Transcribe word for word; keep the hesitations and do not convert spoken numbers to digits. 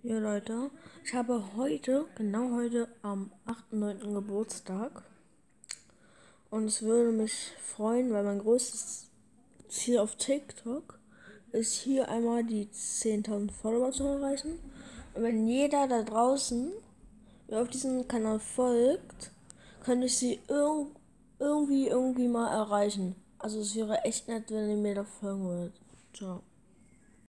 Ja, Leute, ich habe heute, genau heute, am achten neunten Geburtstag. Und es würde mich freuen, weil mein größtes Ziel auf TikTok ist, hier einmal die zehntausend Follower zu erreichen. Und wenn jeder da draußen mir auf diesem Kanal folgt, könnte ich sie irg irgendwie, irgendwie mal erreichen. Also es wäre echt nett, wenn ihr mir da folgen würdet. Ciao.